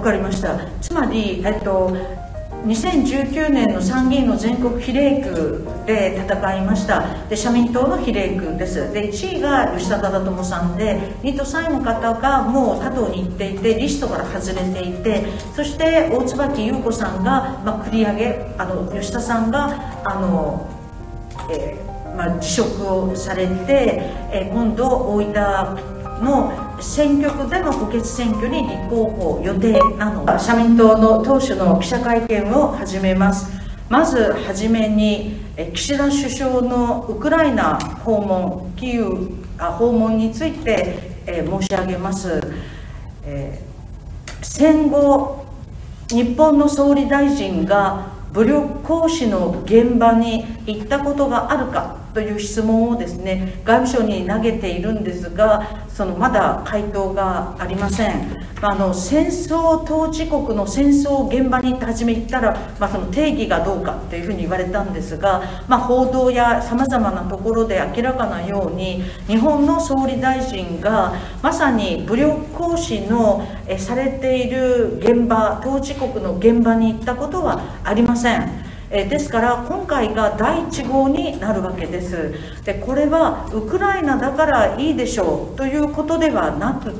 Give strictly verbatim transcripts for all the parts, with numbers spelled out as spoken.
かりました。つまり、えっと、にせんじゅうきゅうねんの参議院の全国比例区で戦いました。で、社民党の比例区です。で、いちいが吉田忠智さんで、にいとさんいの方がもう他党に行っていて、リストから外れていて、そして大椿優子さんが、まあ、繰り上げ、あの吉田さんがあの、えーまあ、辞職をされて、えー、今度大分の選挙区での補欠選挙に立候補予定なので、社民党の党首の記者会見を始めます。まずはじめに、岸田首相のウクライナ訪問、キーウ訪問について、えー、申し上げます。えー、戦後、日本の総理大臣が武力行使の現場に行ったことがあるかという質問をですね、外務省に投げているんですが、そのまだ回答がありません。あの戦争統治国の戦争現場に行って初め言ったら、まあ、その定義がどうかというふうに言われたんですが、まあ、報道やさまざまなところで明らかなように、日本の総理大臣がまさに武力行使のえされている現場、統治国の現場に行ったことはありません。えですから今回がだいいち号になるわけです。でこれはウクライナだからいいでしょうということではなくって、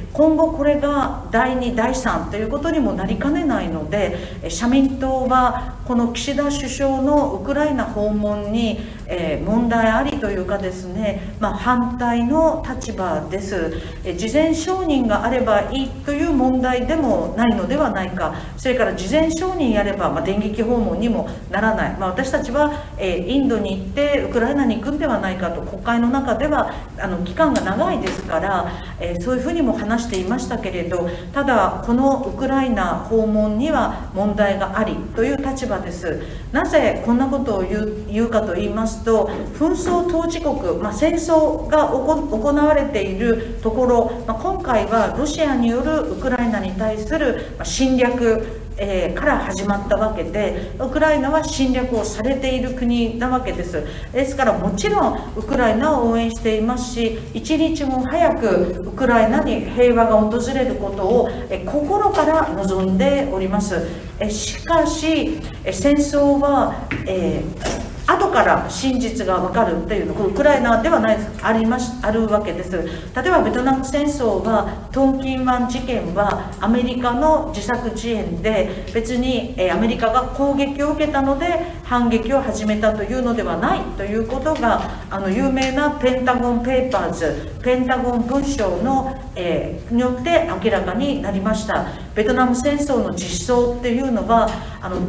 今後これがだいにだいさんということにもなりかねないので、社民党はこの岸田首相のウクライナ訪問に、えー、問題ありというかですね、まあ、反対の立場です。え事前承認があればいいという問題でもないのではないか、それから事前承認やれば、まあ、電撃訪問にもならない、まあ、私たちは、えー、インドに行ってウクライナに行くんではないかと国会の中ではあの期間が長いですから、えー、そういうふうにも話していましたけれど、ただこのウクライナ訪問には問題がありという立場です。なぜこんなことを言う、言うかと言いますと、紛争当事国、まあ、戦争が行われているところ、まあ、今回はロシアによるウクライナに対する侵略えー、から始まったわけで、ウクライナは侵略をされている国なわけです。ですからもちろんウクライナを応援していますし、一日も早くウクライナに平和が訪れることを、えー、心から望んでおります。えー、しかし、えー、戦争は、えー後から真実が分かるというの、このウクライナではないありますあるわけです。例えばベトナム戦争は、トンキン湾事件はアメリカの自作自演で、別にアメリカが攻撃を受けたので反撃を始めたというのではないということが、あの有名なペンタゴン・ペーパーズ、ペンタゴン文書の、えー、によって明らかになりました。ベトナム戦争の実相っていうのは、あの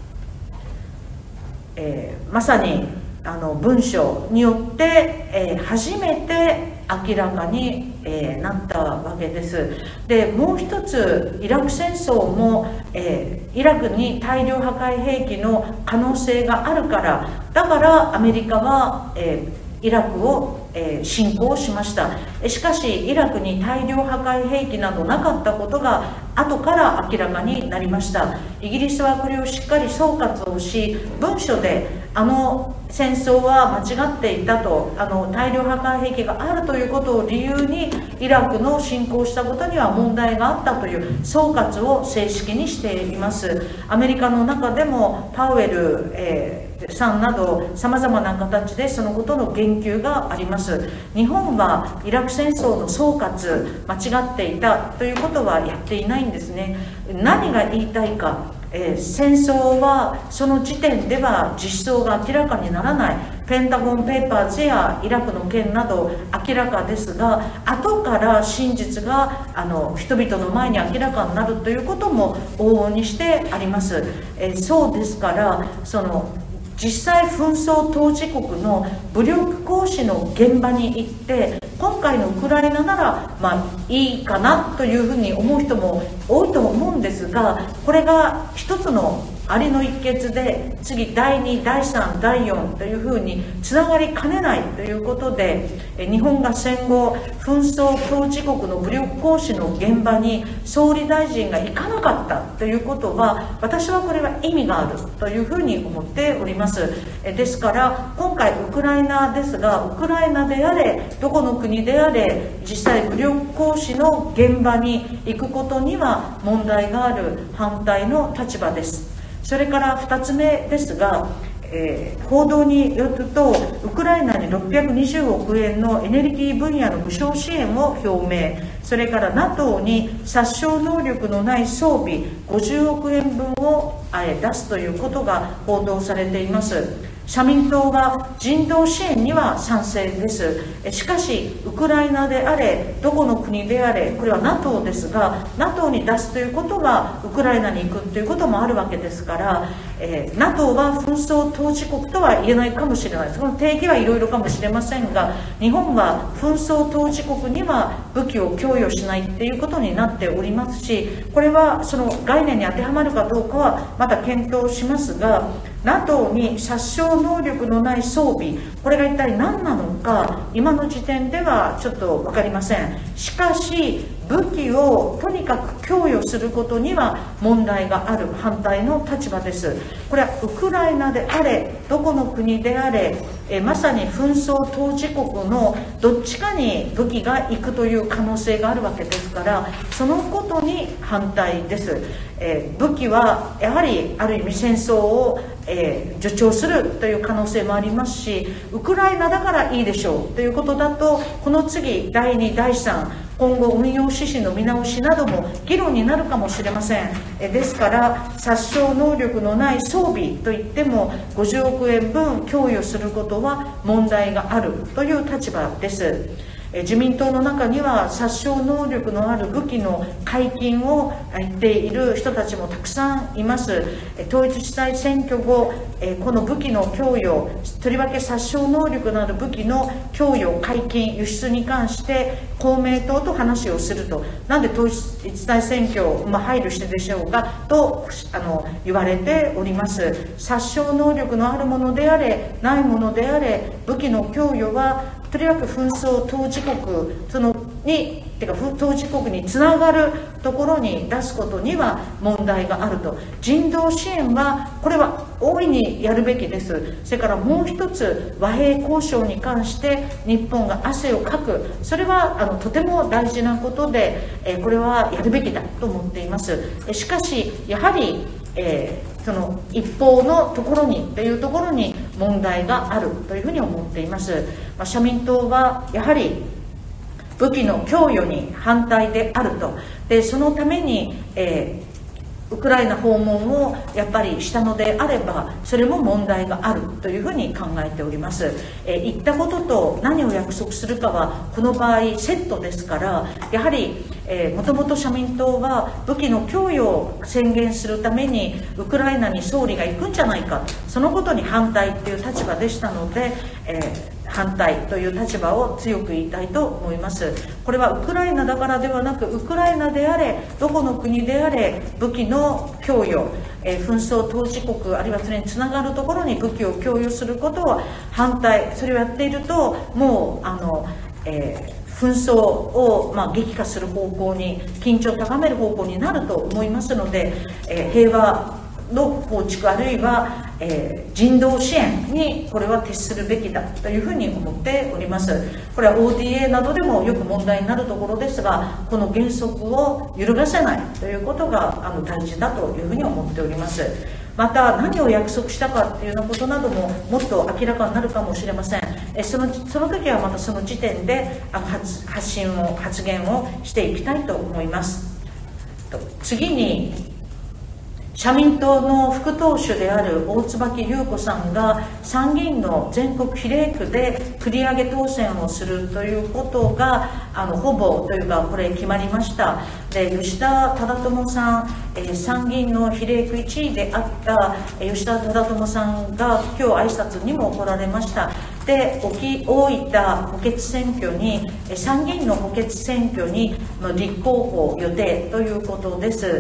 えー、まさにあの文章によって、えー、初めて明らかに、えー、なったわけです。でもう一つ、イラク戦争も、えー、イラクに大量破壊兵器の可能性があるから、だからアメリカは、えー、イラクをえー、侵攻しました。しかしイラクに大量破壊兵器などなかったことが後から明らかになりました。イギリスはこれをしっかり総括をし、文書であの戦争は間違っていたと、あの大量破壊兵器があるということを理由にイラクの侵攻したことには問題があったという総括を正式にしています。アメリカの中でもパウエル、えーさんなどさまざまな形でそのことの言及があります。日本はイラク戦争の総括、間違っていたということはやっていないんですね。何が言いたいか、えー、戦争はその時点では実相が明らかにならない。ペンタゴン・ペーパーズやイラクの件など明らかですが、後から真実があの人々の前に明らかになるということも往々にしてあります。えー、そうですから、その実際紛争当事国の武力行使の現場に行って、今回のウクライナならまあいいかなというふうに思う人も多いと思うんですが、これが一つのありの一決で次だいにだいさんだいよんというふうにつながりかねないということで、日本が戦後紛争当事国の武力行使の現場に総理大臣が行かなかったということは、私はこれは意味があるというふうに思っております。ですから今回ウクライナですが、ウクライナであれどこの国であれ実際武力行使の現場に行くことには問題がある反対の立場です。それからふたつめですが、えー、報道によるとウクライナにろっぴゃくにじゅうおくえんのエネルギー分野の無償支援を表明、それから ナトー に殺傷能力のない装備ごじゅうおくえんぶんを出すということが報道されています。社民党は人道支援には賛成です。しかしウクライナであれどこの国であれ、これは ナトー ですが ナトー に出すということはウクライナに行くということもあるわけですから、えー、ナトー は紛争当事国とは言えないかもしれない。その定義はいろいろかもしれませんが、日本は紛争当事国には武器を供与しないっていうことになっておりますし、これはその概念に当てはまるかどうかはまた検討しますが、ナトー に殺傷能力のない装備、これが一体何なのか今の時点ではちょっと分かりません。しかし武器をとにかく供与することには問題がある反対の立場です。これはウクライナであれどこの国であれ、えまさに紛争当事国のどっちかに武器が行くという可能性があるわけですから、そのことに反対です。えー、武器はやはりある意味戦争を、えー、助長するという可能性もありますし、ウクライナだからいいでしょうということだと、この次だいにだいさん今後運用指針の見直しなども議論になるかもしれません。えですから殺傷能力のない装備といってもごじゅうおくえんぶん供与することは問題があるという立場です。自民党の中には殺傷能力のある武器の解禁を言っている人たちもたくさんいます。統一地裁選挙後、この武器の供与、とりわけ殺傷能力のある武器の供与、解禁、輸出に関して公明党と話をすると、なんで統一地裁選挙を、まあ、配慮してでしょうかとあの言われております。殺傷能力のあるものであれないものであれ、武器の供与はとりわけ紛争当事国そのにてか当事国につながるところに出すことには問題があると。人道支援はこれは大いにやるべきです。それからもう一つ、和平交渉に関して日本が汗をかく、それはあのとても大事なことで、えこれはやるべきだと思っています。しかしやはり、えーその一方のところにというところに問題があるというふうに思っています。まあ、社民党はやはり武器の供与に反対であると。でそのために、えーウクライナ訪問をやっぱりしたのであれば、それも問題があるというふうに考えております。えー、言ったことと何を約束するかはこの場合セットですから、やはり、えー、もともと社民党は武器の供与を宣言するためにウクライナに総理が行くんじゃないか、そのことに反対という立場でしたので、えー反対という立場を強く言いたいと思います。これはウクライナだからではなく、ウクライナであれどこの国であれ武器の供与、えー、紛争当事国あるいはそれにつながるところに武器を供与することは反対。それをやっているともうあの、えー、紛争を、まあ、激化する方向に、緊張を高める方向になると思いますので、えー、平和の構築あるいは、えー、人道支援にこれは徹するべきだというふうに思っております。これは オーディーエー などでもよく問題になるところですが、この原則を揺るがせないということがあの大事だというふうに思っております。また何を約束したかというようなことなどももっと明らかになるかもしれません。えそのその時はまたその時点で発発信を発言をしていきたいと思います。次に社民党の副党首である大椿優子さんが参議院の全国比例区で繰り上げ当選をするということがあのほぼというかこれ決まりました。で吉田忠智さん、えー、参議院の比例区いちいであった、えー、吉田忠智さんが今日挨拶にも来られました。で大分補欠選挙に参議院の補欠選挙に立候補予定ということです。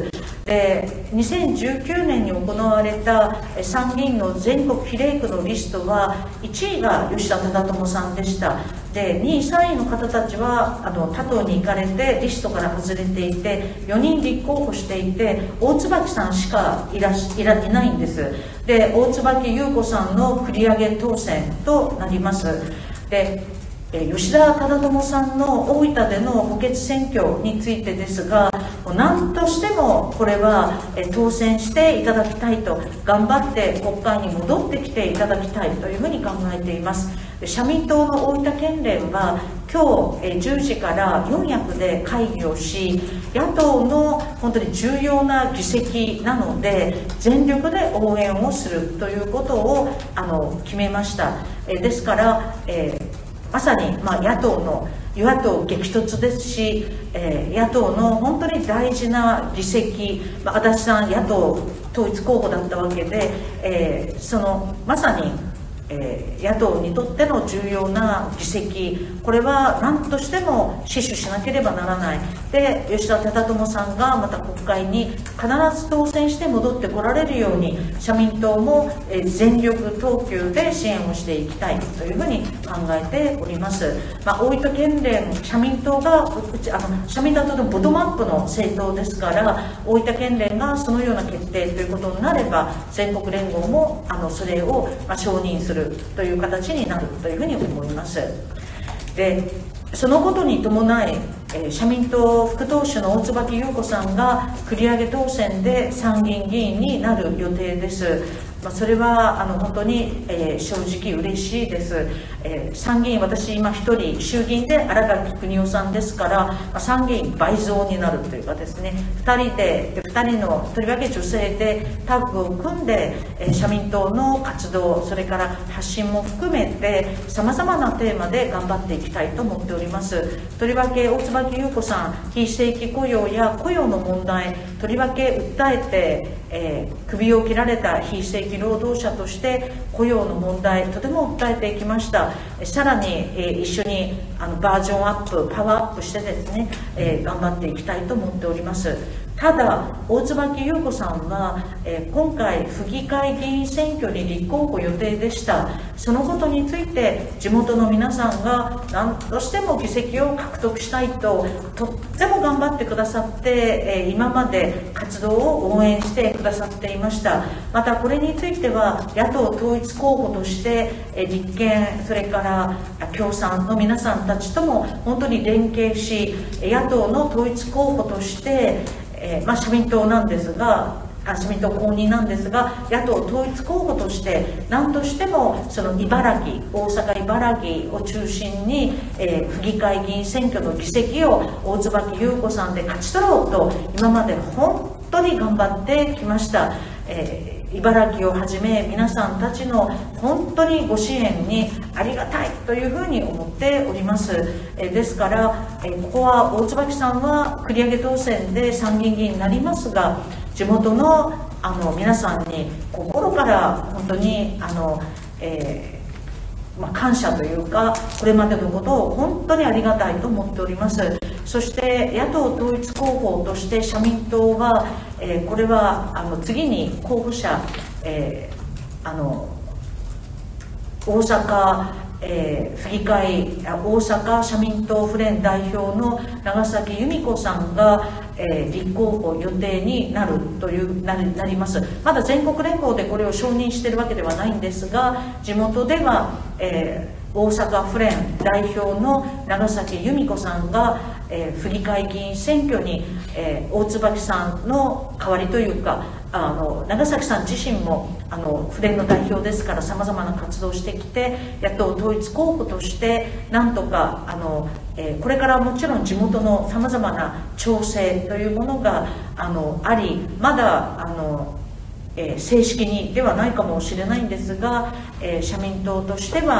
でにせんじゅうきゅうねんに行われた参議院の全国比例区のリストはいちいが吉田忠智さんでした。でにいさんいの方たちはあの他党に行かれてリストから外れていて、よにん立候補していて大椿さんしかいらしいらいないんです。で大椿優子さんの繰り上げ当選となります。で吉田忠智さんの大分での補欠選挙についてですが、何としてもこれは当選していただきたいと、頑張って国会に戻ってきていただきたいというふうに考えています。社民党の大分県連は今日じゅうじからよん役で会議をし、野党の本当に重要な議席なので全力で応援をするということをあの決めました。ですから、えーまさに、まあ、野党の与野党激突ですし、えー、野党の本当に大事な議席、まあ、足立さん野党統一候補だったわけで、えー、そのまさに、えー、野党にとっての重要な議席、これは何としても死守しなければならない。で吉田忠智さんがまた国会に必ず当選して戻ってこられるように、社民党も全力投球で支援をしていきたいというふうに考えております。まあ、大分県連、社民党があの社民党とのボトムアップの政党ですから、大分県連がそのような決定ということになれば、全国連合もあのそれをまあ承認するという形になるというふうに思います。でそのことに伴い、えー、社民党副党首の大椿優子さんが繰り上げ当選で参議院議員になる予定です。まあ、それはあの本当に、えー、正直嬉しいです。えー、参議院、私今一人、衆議院で新垣邦夫さんですから、まあ、参議院倍増になるというかですね、ふたりでふたりのとりわけ女性でタッグを組んで、えー、社民党の活動、それから発信も含めてさまざまなテーマで頑張っていきたいと思っております。とりわけ大椿優子さん、非正規雇用や雇用の問題、とりわけ訴えて、えー、首を切られた非正規労働者として雇用の問題、とても訴えていきました。さらに、えー、一緒にあのバージョンアップ、パワーアップしてですね、えー、頑張っていきたいと思っております。ただ大椿優子さんは、えー、今回府議会議員選挙に立候補予定でした。そのことについて地元の皆さんが何としても議席を獲得したいととっても頑張ってくださって、えー、今まで活動を応援してくださっていました。またこれについては野党統一候補として、えー、立憲、それから共産の皆さんたちとも本当に連携し、野党の統一候補としてえーまあ、社民党なんですが、あ社民党公認なんですが、野党統一候補として何としてもその茨城、大阪茨城を中心に、えー、府議会議員選挙の議席を大椿優子さんで勝ち取ろうと今まで本当に頑張ってきました。えー茨城をはじめ皆さんたちの本当にご支援にありがたいというふうに思っております。えですから、えここは大椿さんは繰り上げ当選で参議院議員になりますが、地元のあの皆さんに心から本当にあの、えーまあ、感謝というか、これまでのことを本当にありがたいと思っております。そして野党統一候補として社民党は、えー、これはあの次に候補者、えー、あの大阪、えー、府議会大阪社民党府連代表の長崎由美子さんが、えー、立候補予定になるというなり、なります。まだ全国連合でこれを承認しているわけではないんですが、地元では、えー大阪府連代表の長崎由美子さんが、えー、府議会議員選挙に、えー、大椿さんの代わりというか、あの長崎さん自身もあの府連の代表ですから、さまざまな活動をしてきて、野党統一候補としてなんとかあの、えー、これからもちろん地元のさまざまな調整というものがあのあり、まだあのえー、正式にではないかもしれないんですが、えー、社民党としては、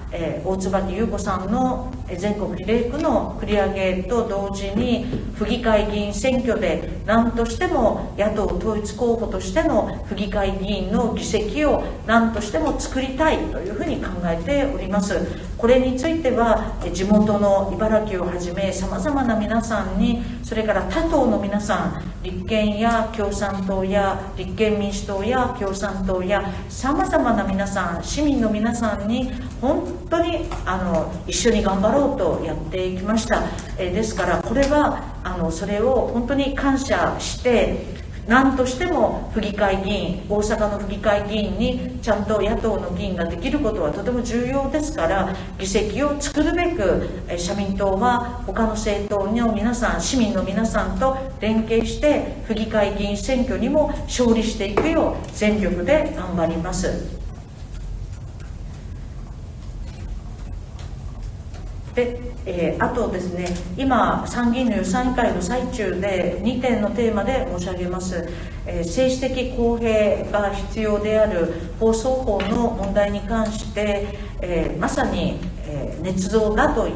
えー、大椿優子さんの全国比例区の繰り上げと同時に府議会議員選挙で何としても野党統一候補としての府議会議員の議席を何としても作りたいというふうに考えております。これについては地元の茨城をはじめさまざまな皆さんに、それから他党の皆さん、立憲や共産党や立憲民主党や共産党やさまざまな皆さん、市民の皆さんに本当にあの一緒に頑張ろうとやっていきました。えですからこれはあのそれを本当に感謝して、何としても府議会議員、大阪の府議会議員にちゃんと野党の議員ができることはとても重要ですから、議席を作るべく社民党は他の政党の皆さん、市民の皆さんと連携して府議会議員選挙にも勝利していくよう全力で頑張ります。でえー、あとですね、今参議院の予算委員会の最中でにてんのテーマで申し上げます、えー、政治的公平が必要である放送法の問題に関して、えー、まさに、えー、捏造だといった、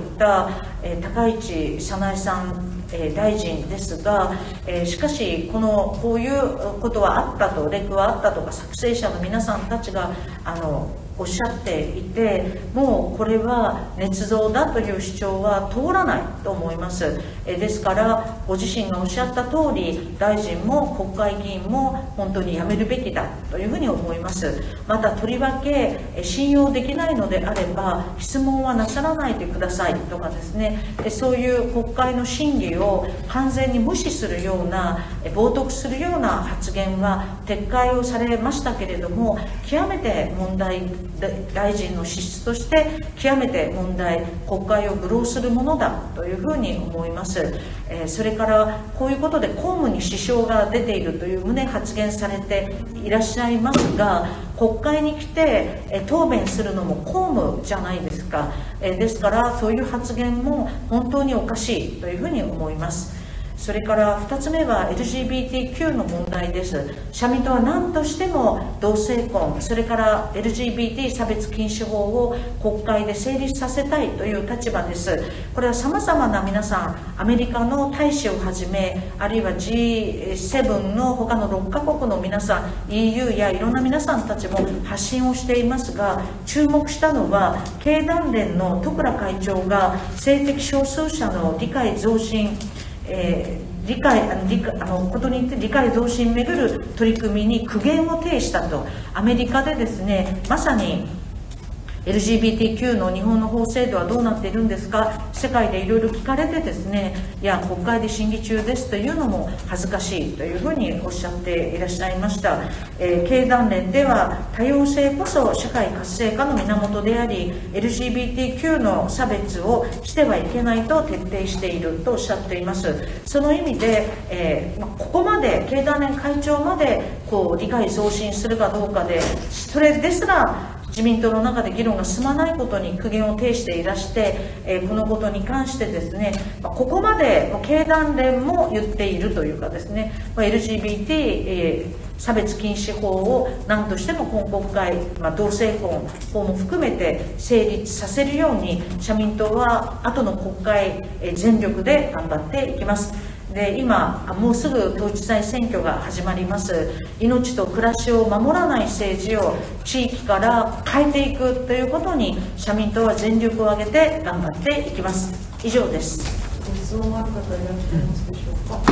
えー、高市早苗さん、えー、大臣ですが、えー、しかしこのこういうことはあったと、レクはあったとか作成者の皆さんたちがあのおっしゃっていて、もうこれは捏造だという主張は通らないと思います。えですからご自身がおっしゃった通り、大臣も国会議員も本当に辞めるべきだというふうに思います。またとりわけ信用できないのであれば質問はなさらないでくださいとかですね、そういう国会の審議を完全に無視するような、冒涜するような発言は撤回をされましたけれども、極めて問題、大臣の資質として極めて問題、国会を愚弄するものだというふうに思います。えー、それからこういうことで公務に支障が出ているという旨発言されていらっしゃいますが、国会に来て、えー、答弁するのも公務じゃないですか。えー、ですからそういう発言も本当におかしいというふうに思います。それからふたつめは エルジービーティーキュー の問題です。社民党は何としても同性婚、それから エルジービーティー 差別禁止法を国会で成立させたいという立場です。これはさまざまな皆さん、アメリカの大使をはじめ、あるいは ジーセブン の他のろっかこくの皆さん、 イーユー やいろんな皆さんたちも発信をしていますが、注目したのは経団連の十倉会長が性的少数者の理解増進、えー、理解あの理あのことに理解増進めぐる取り組みに苦言を呈したと。アメリカでですね、まさに エルジービーティーキュー の日本の法制度はどうなっているんですか、世界でいろいろ聞かれてですね、いや国会で審議中ですというのも恥ずかしいというふうにおっしゃっていらっしゃいました。えー、経団連では多様性こそ社会活性化の源であり、 エルジービーティーキュー の差別をしてはいけないと徹底しているとおっしゃっています。その意味で、えーま、ここまで経団連会長までこう理解増進するかどうかで、それですら自民党の中で議論が進まないことに苦言を呈していらして、えー、このことに関してですね、まあ、ここまで、まあ、経団連も言っているというかですね、まあ、エルジービーティー、えー、差別禁止法を何としても今国会、まあ、同性婚法も含めて成立させるように社民党は後の国会、えー、全力で頑張っていきます。で今もうすぐ統一地方選挙が始まります。命と暮らしを守らない政治を地域から変えていくということに社民党は全力を挙げて頑張っていきます。以上です。 ご質問ある方いらっしゃいますでしょうか。はい、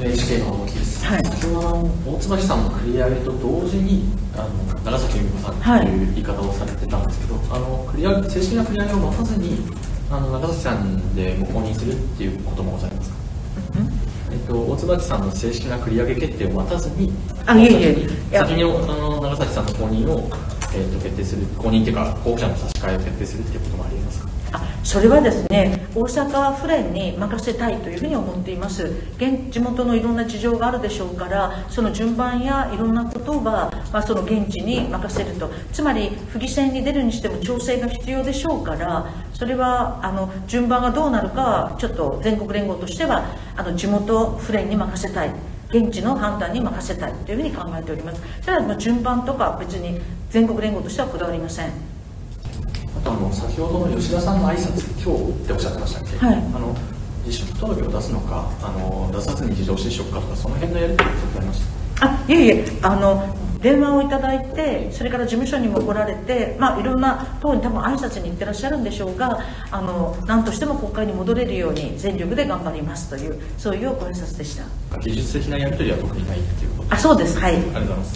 エヌエイチケー の大木です。 はい、 先ほどの大椿さんの繰り上げと同時にあの長崎由美子さんという言い方をされてたんですけど、はい、あの繰り上げ正式な繰り上げを待たずにあの長崎さんでご公認するっていうこともございますか。えっと、大椿さんの正式な繰り上げ決定を待たずに、 あいえいえ先にあの長崎さんの公認を、えー、と決定する、公認というか候補者の差し替えを決定するっていうこともありえますか。 あそれはですね、大阪府連に任せたいというふうに思っています。現地元のいろんな事情があるでしょうから、その順番やいろんなことは、まあ、その現地に任せると。つまり府議選に出るにしても調整が必要でしょうから、それはあの順番がどうなるかはちょっと全国連合としてはあの地元府連に任せたい現地の判断に任せたいというふうに考えております。それはまあ順番とか別に全国連合としてはこだわりません。 あとあの先ほどの吉田さんの挨拶今日っておっしゃってましたっけ、はい、あの辞職届を出すのかあの出さずに事情失職かとかその辺のやり取りってありました？ あいえいえあの電話をいただいて、それから事務所にも来られて、まあ、いろんな等に多分挨拶に行ってらっしゃるんでしょうが、あの何としても国会に戻れるように全力で頑張りますという、そういうご挨拶でした。 技術的なやり取りは特にないっていうことですか？ あ、そうです。はい。ありがとうございます。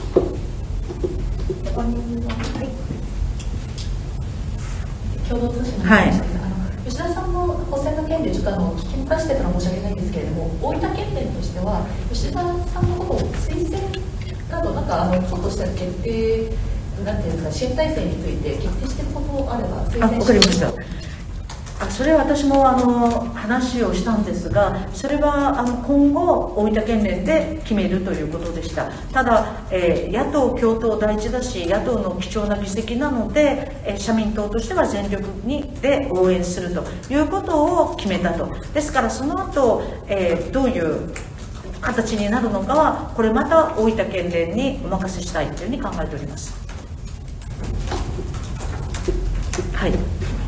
共同通信の話です、はい、あの吉田さんの補選の件でちょっとあの聞き逃してたのは申し訳ないんですけれども、大分県連としては吉田さんのことを推薦などなんかあのちょっとした決定なんていうんですか、支援体制について決定していることがあれば推薦して。 あ、わかりました。あ、それは私もあの話をしたんですが、それはあの今後大分県連で決めるということでした。ただ、えー、野党共闘第一だし野党の貴重な議席なので、えー、社民党としては全力にで応援するということを決めたと。ですからその後、えー、どういう形になるのかはこれまた大分県連にお任せしたいというふうに考えております。はい。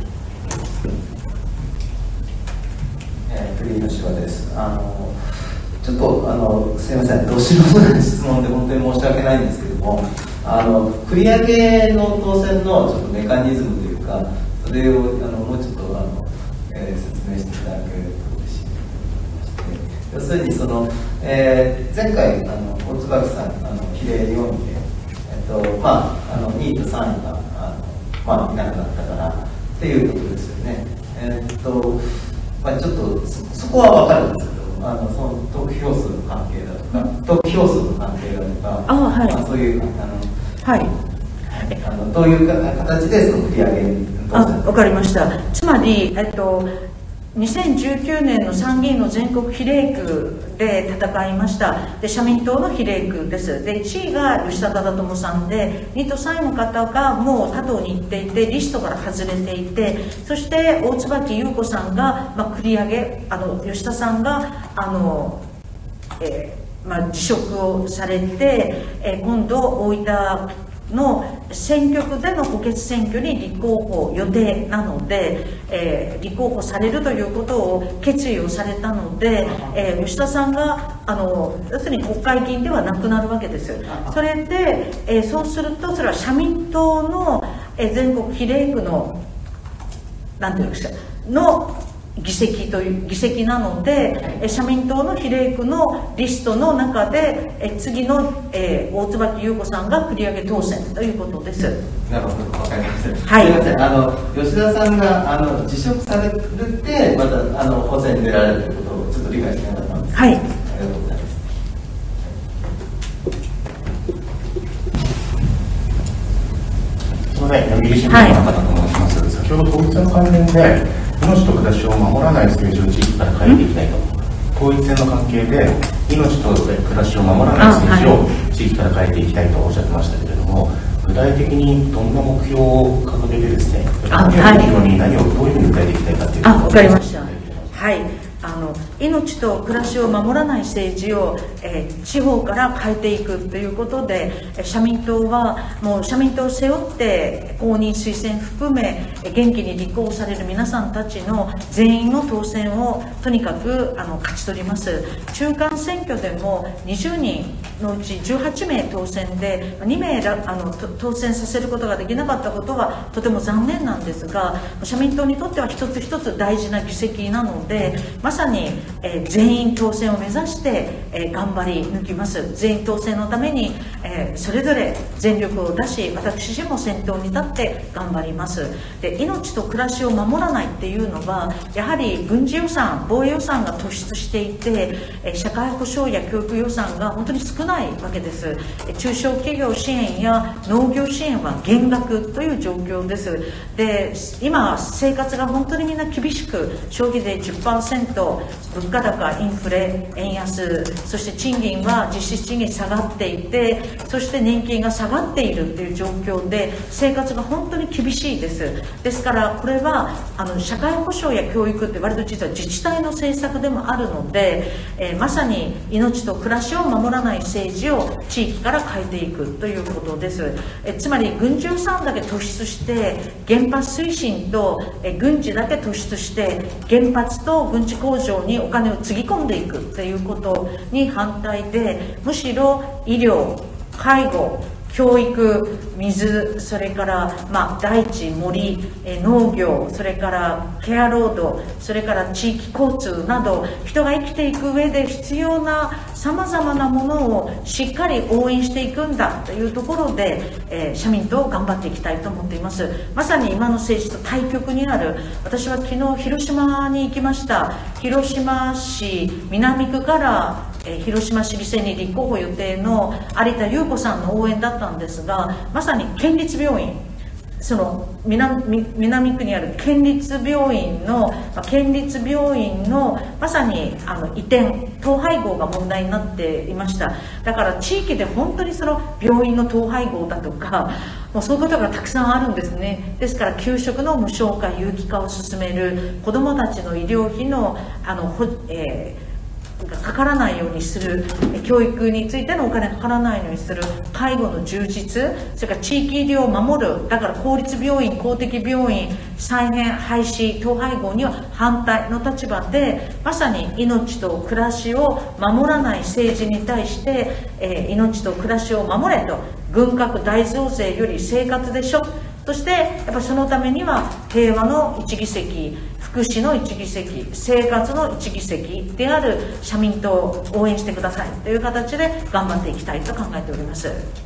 フリーの手話です。あのちょっとあのすみません、ど素人な質問で本当に申し訳ないんですけども、あの繰り上げの当選のちょっとメカニズムというか、それをあのもうちょっとあの、えー、説明していただけると嬉しいと思いまして、要するにその、えー、前回あの大椿さんあの比例よんいで、えっとまああのにいとさんいがあのまあいなくなったからっていうことですよね。えー、っとまあ、ちょっと そ, そこは分かるんですけど、あのその得票数の関係だとか、得票数の関係だとか、あ、はい、まあ、そういうあの、はい、あのどういう形でその振り上げにあ、分かりました。つまり、えっとにせんじゅうきゅうねんの参議院の全国比例区で戦いました。で社民党の比例区です。でいちいが吉田忠智さんで、にいとさんいの方がもう他党に行っていてリストから外れていて、そして大椿優子さんが、まあ、繰り上げ、あの吉田さんがあの、えーまあ、辞職をされて、えー、今度大分の選挙区での補欠選挙に立候補予定なので、えー、立候補されるということを決意をされたので、えー、吉田さんがあの要するに国会議員ではなくなるわけです。それで、えー、そうするとそれは社民党の、えー、全国比例区のなんていうんですかの議席という議席なので、え社民党の比例区のリストの中でえ次の、えー、大椿優子さんが繰り上げ当選ということです。 なるほど、わかりました。 はい、 すみません、あの吉田さんがあの辞職されるってまたあの補選に出られるということをちょっと理解しなかったんです。 はい。ありがとうございます。 すみません、読売新聞の中田と申します。はい、先ほど統一の関連で。命と暮らしを守らない政治を地域から変えていきたいと、統一戦の関係で命と暮らしを守らない政治を地域から変えていきたいとおっしゃってましたけれども、具体的にどんな目標を掲げてですね、何を目標に何をどういうふうに具体ていきたいかというあ、わかりました。はい、あの命と暮らしを守らない政治を、えー、地方から変えていくということで、社民党はもう社民党を背負って公認推薦含め元気に立候補される皆さんたちの全員の当選をとにかくあの勝ち取ります。中間選挙でもにじゅうにんのうちじゅうはちめい当選でにめいあの当選させることができなかったことはとても残念なんですが、社民党にとっては一つ一つ大事な議席なので、まさに、えー、全員当選を目指して、えー、頑張り抜きます。全員当選のために、えー、それぞれ全力を出し、私自身も先頭に立って頑張ります。で、命と暮らしを守らないっていうのはやはり軍事予算、防衛予算が突出していて、えー、社会保障や教育予算が本当に少ないわけです。えー、中小企業支援や農業支援は減額という状況です。で、今生活が本当にみんな厳しく、消費税 じゅっパーセントと物価高、インフレ、円安、そして賃金は実質賃金下がっていて、そして年金が下がっているという状況で生活が本当に厳しいです。ですからこれはあの社会保障や教育って割と実は自治体の政策でもあるので、えー、まさに命と暮らしを守らない政治を地域から変えていくということです。えー、つまり軍事予算だけ突出して原発推進と、えー、軍事だけ突出して原発と軍事工場にお金をつぎ込んでいくということに反対で、むしろ医療、介護、教育、水、それから、まあ、大地、森、え農業、それからケア労働、それから地域交通など人が生きていく上で必要なさまざまなものをしっかり応援していくんだというところで、えー、社民党頑張っていきたいと思っています。まさに今の政治と対極にある、私は昨日広島に行きました。広島市南区からえー、広島市議選に立候補予定の有田裕子さんの応援だったんですが、まさに県立病院、その 南, 南区にある県立病院の、まあ、県立病院のまさにあの移転、統廃合が問題になっていました。だから地域で本当にその病院の統廃合だとか、もうそういうことがたくさんあるんですね。ですから給食の無償化、有機化を進める、子どもたちの医療費のあの、えーがかからないようにする、教育についてのお金がかからないようにする、介護の充実、それから地域医療を守る、だから公立病院、公的病院再編、廃止、統廃合には反対の立場で、まさに命と暮らしを守らない政治に対して、えー、命と暮らしを守れと、軍拡大増税より生活でしょ、そしてやっぱそのためには平和の一議席、福祉の一議席、生活の一議席である社民党を応援してくださいという形で頑張っていきたいと考えております。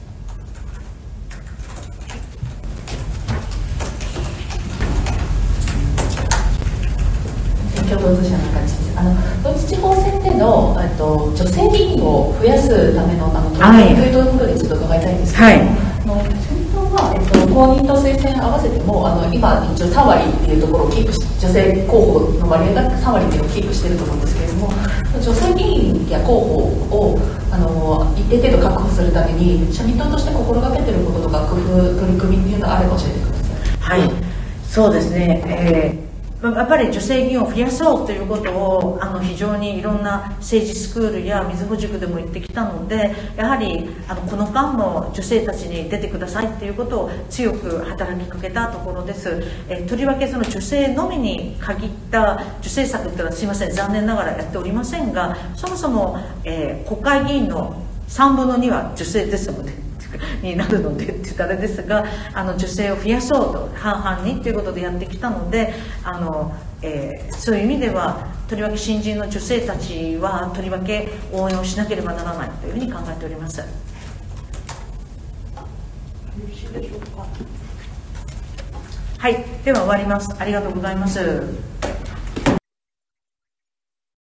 共同通信の感じです。あのドイツ地方選でのえっと女性議員を増やすためのあの取り組みということでちょっと伺いたいんですけど、はい、あの自民党はえっと公認と推薦合わせてもあの今一応さん割っていうところをキープし、女性候補の割合がさん割っていうのをキープしていると思うんですけれども、女性議員や候補をあの一定程度確保するために社民党として心がけていることとか工夫、取り組みっていうのがあれば教えてください。 はい、そうですね。えーやっぱり女性議員を増やそうということをあの非常にいろんな政治スクールやみずほ塾でも言ってきたので、やはりあのこの間も女性たちに出てくださいということを強く働きかけたところです。えとりわけその女性のみに限った女性策というのはすいません、残念ながらやっておりませんが、そもそも、えー、国会議員のさんぶんのには女性ですのでになるのでって言ったらあれですが、あの女性を増やそうと半々にということでやってきたので、あの、えー、そういう意味ではとりわけ新人の女性たちはとりわけ応援をしなければならないというふうに考えております。よろしいでしょうか。はい、では終わります。ありがとうございます。